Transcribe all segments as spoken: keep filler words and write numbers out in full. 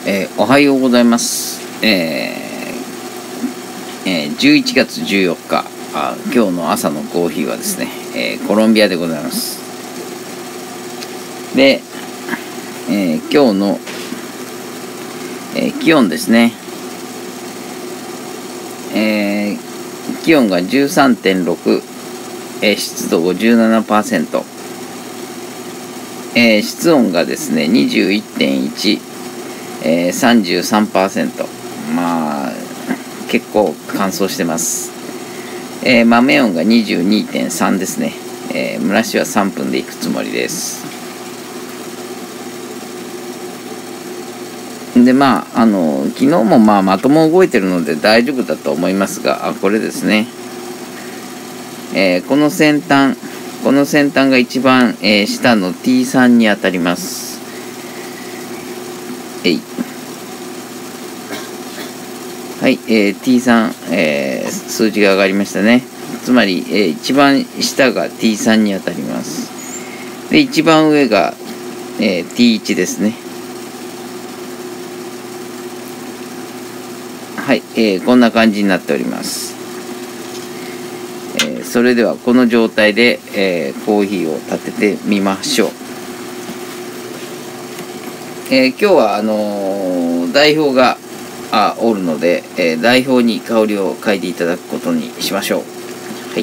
えー、おはようございます。えーえー、じゅういちがつじゅうよっか、あ今日の朝のコーヒーはですね、えー、コロンビアでございます。で、えー、今日の、えー、気温ですね、えー、気温が じゅうさんてんろく、えー、湿度 ごじゅうななパーセント、えー、室温がですね にじゅういってんいち、えー、さんじゅうさんパーセント、まあ結構乾燥してます。えー、豆温が にじゅうにてんさん ですね。えー、蒸らしはさんぷんでいくつもりです。でまああの昨日もまあまとも動いてるので大丈夫だと思いますが、あこれですね、えー、この先端この先端が一番、えー、下の ティーさん に当たります。えいはい、えー、ティーさん、えー、数字が上がりましたね。つまり、えー、一番下が ティーさん に当たります。で一番上が、えー、ティーワン ですね。はい、えー、こんな感じになっております。えー、それではこの状態で、えー、コーヒーを立ててみましょう。えー、今日はあのー、代表があおるので、えー、代表に香りを嗅いでいただくことにしましょう。はい、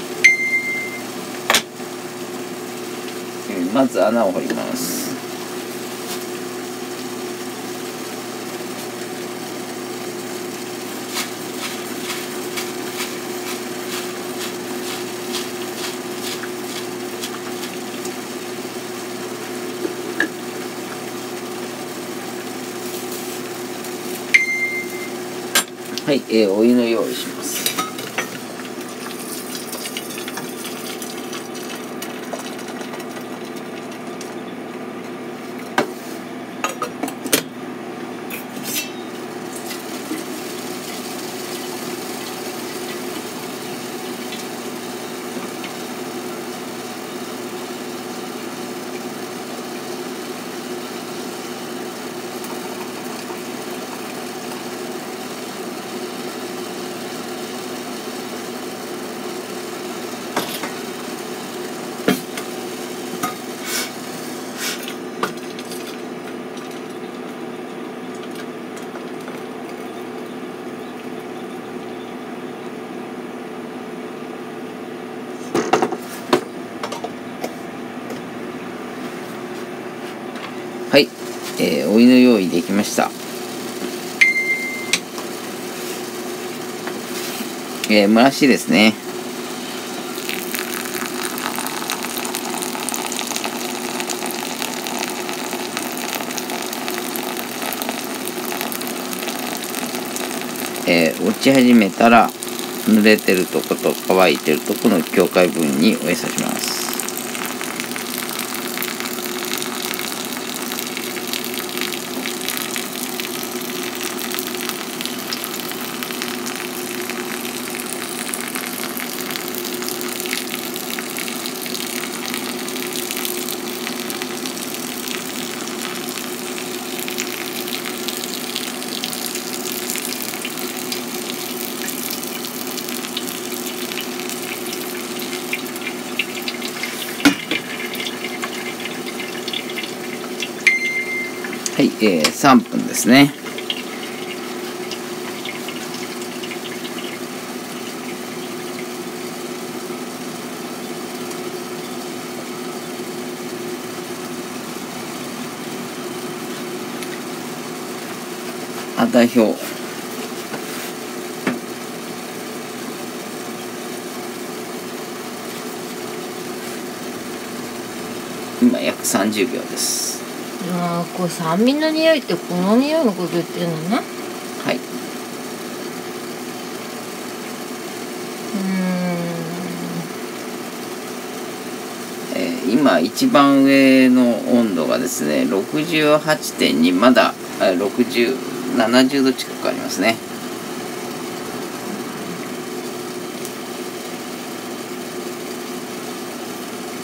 えー、まず穴を掘ります。はい、えー、お湯の用意します。はい、えー、お湯の用意できました。えー、蒸らしですね。えー、落ち始めたら濡れてるとこと乾いてるとこの境界部分にお湯さします。はい、えー、さんぷんですね。あ、代表。今約さんじゅうびょうです。 ああ、これ酸味の匂いってこの匂いのこと言ってるのね。 はい。 うーん。 えー、今一番上の温度がですね ろくじゅうはちてんに、まだろくじゅう、ななじゅうど近くありますね。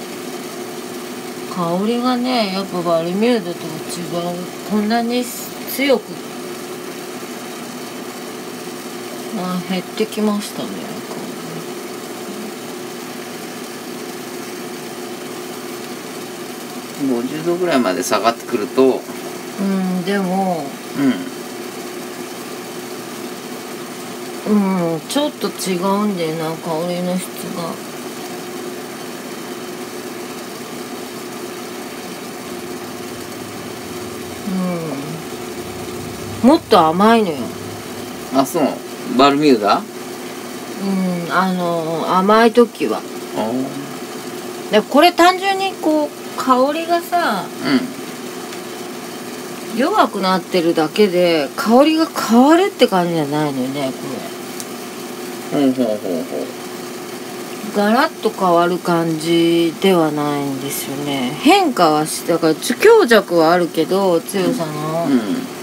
香りがね、やっぱバルミューダと違う。こんなに強くあ減ってきましたね。 ごじゅうどぐらいまで下がってくると、 うんでもうんうんちょっと違うんだよな、香りの質が。うんもっと甘いのよ。 あ、そう。バルミューダ？ うんあの甘い時は。 あでこれ単純にこう香りがさうん弱くなってるだけで香りが変わるって感じじゃないのよね、これ。 ほうほうほうほう。 ガラッと変わる感じではないんですよね。変化はしてだから強弱はあるけど強さの、 うん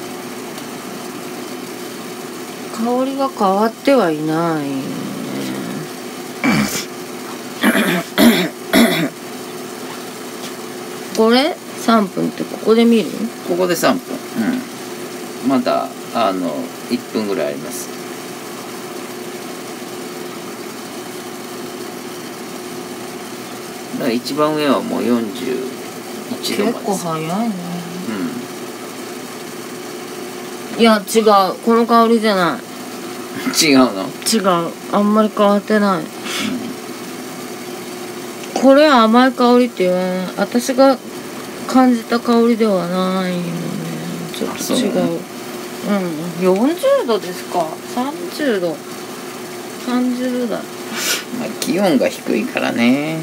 香りが変わってはいないよね。これさんぷんってここで見る？ ここでさんぷん。うんまだあのいっぷんぐらいあります。だから一番上はもうよんじゅういちどまでです。 結構早いね。 うんいや違う、この香りじゃない。 違うの？ 違う、あんまり変わってない。これ甘い香りって言わない。私が感じた香りではないよね。ちょっと違う。うん、よんじゅうどですか。さんじゅうど。さんじゅうどだい。 まあ、気温が低いからね。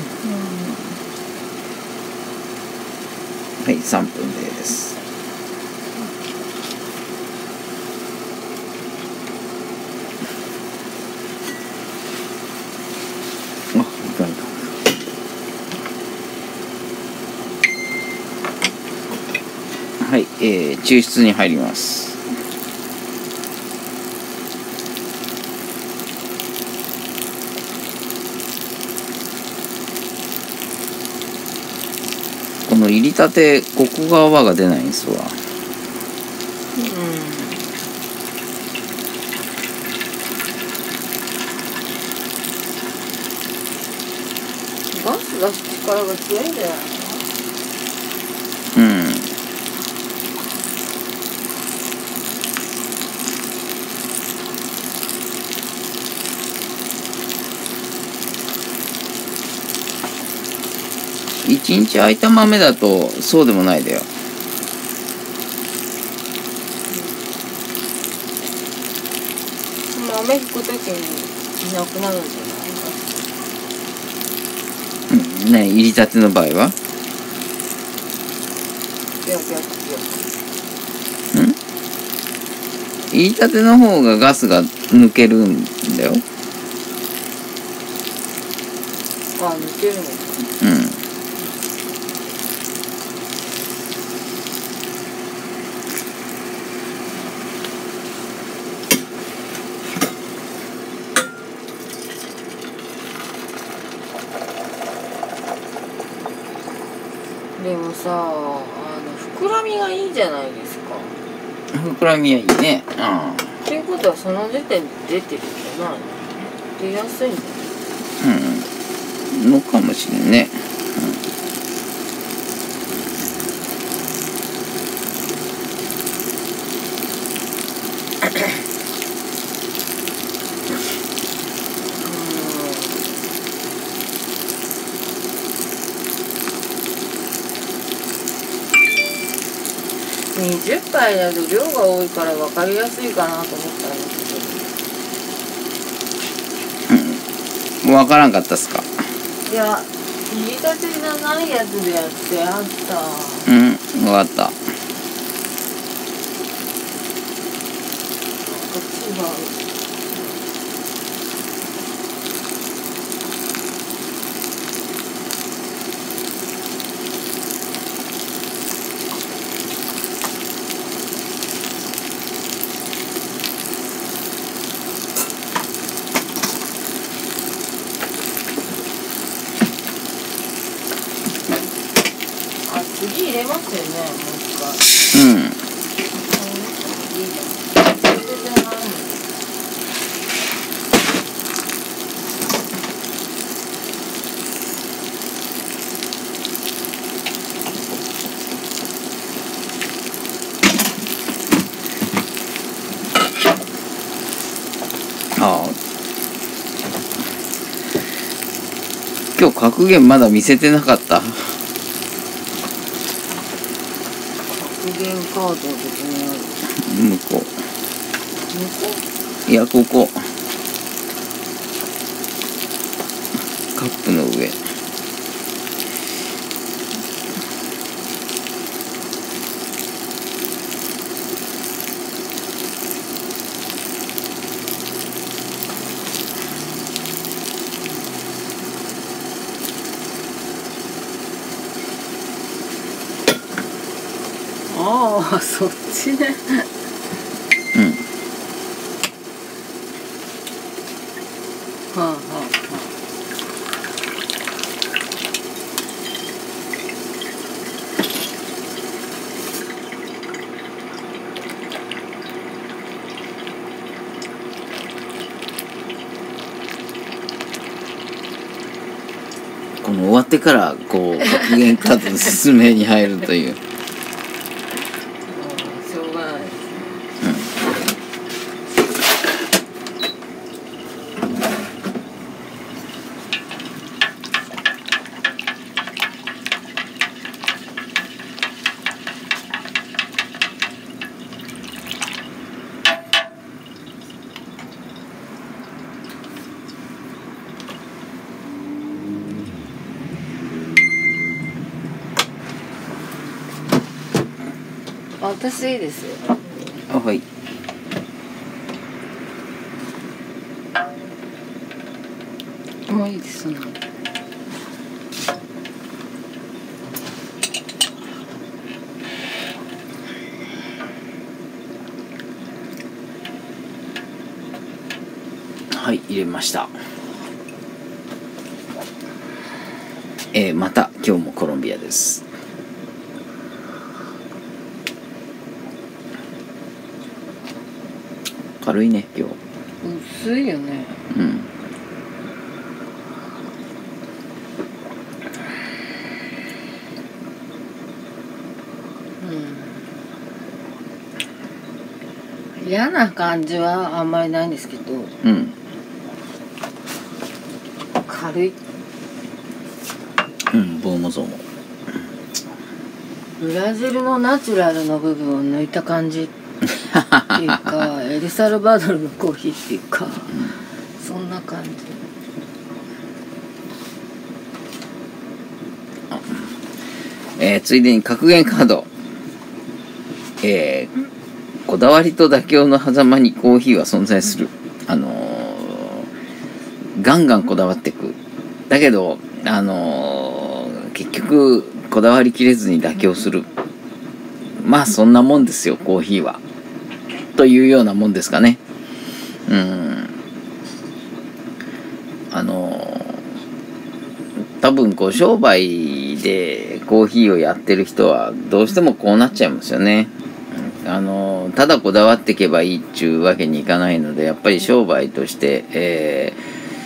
うん、 はい、さんぷんです。あ、いかんいかん。はい、えー、抽出に入ります。この入りたてここが泡が出ないんですわ。 うん、ガス出す力が強いんじゃないの？ うん一日空いた豆だとそうでもないだよ。 豆引くときにいなくなるんじゃない？ うんね、入りたての場合はいや逆逆。 ん入りたての方がガスが抜けるんだよ。 あ、抜けるのか。 うんでもさ、あの膨らみがいいじゃないですか。 膨らみはいいね。 っていうことはその時点で出てるんじゃないの？出やすいんじゃない？ うん、うん、のかもしれんね。 にじゅっぱいだと量が多いから分かりやすいかなと思ったんですうん、わからんかったっすか。 けど。いや、入りたてじゃないやつでやってあった。 うん、わかった。 違う。次入れますよね、もう一回。 うん。 こ格言まだ見せてなかった。 格言カードどこにある？ 向こう。 向こいや、ここ。カップの上。 ああ、そっちね。 うん。 はあはあはこの終わってからこう格言カードの説明に入るという。 あ、しょうがないですね。私いいですよ。 あ、はい。 もういいですね。 はい、入れました。えー、また今日もコロンビアです。軽いね今日。 薄いよね。 うん。 うん、嫌な感じはあんまりないんですけど、 うん。 軽い。 うん、棒もそうも。 ブラジルのナチュラルの部分を抜いた感じっていうかエルサルバドルのコーヒーっていうか、うん、そんな感じ。 えー、ついでに格言カード、えー、こだわりと妥協の狭間にコーヒーは存在する。あのー、ガンガンこだわっていく。だけど、あのー、結局こだわりきれずに妥協する。まあそんなもんですよコーヒーは。というようなもんですかね。うん。あのー、多分こう商売でコーヒーをやってる人はどうしてもこうなっちゃいますよね。あのー、ただこだわっていけばいいっちゅうわけにいかないので、やっぱり商売として、え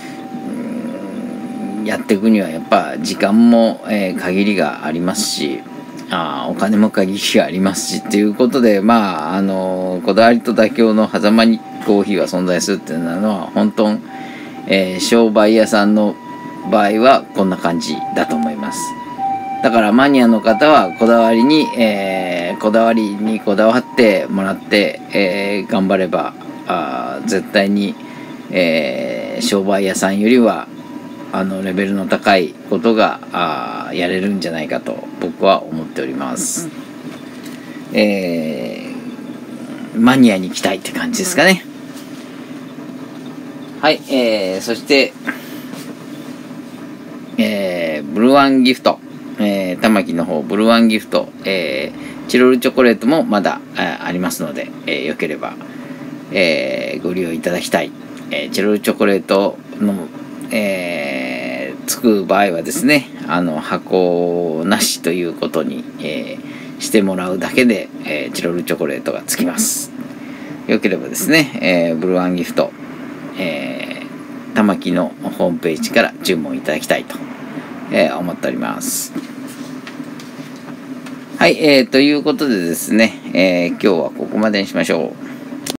ー、やっていくにはやっぱ時間も、えー、限りがありますし、あお金も限りがありますしっていうことで、まああのこだわりと妥協の狭間にコーヒーは存在するっていうのは本当、えー、商売屋さんの場合はこんな感じだと思います。だからマニアの方はこだわりに、えー、こだわりにこだわってもらって、えー、頑張ればあ絶対に、えー、商売屋さんよりはあのレベルの高いことがあやれるんじゃないかと僕は思っております。うん、えー、マニアに期待って感じですかね。うん、はい、えー、そして、えー、ブルワンギフト、えー、玉木の方ブルワンギフト、えー、チロルチョコレートもまだ あ, ありますので、えー、よければ、えー、ご利用いただきたい。えー、チロルチョコレートのえー、つく場合はですね、あの箱なしということに、えー、してもらうだけで、えー、チロルチョコレートがつきます。よければですね、えー、ブルワンギフト、えー、玉木のホームページから注文いただきたいと、えー、思っております。はい、えー、ということでですね、えー、今日はここまでにしましょう。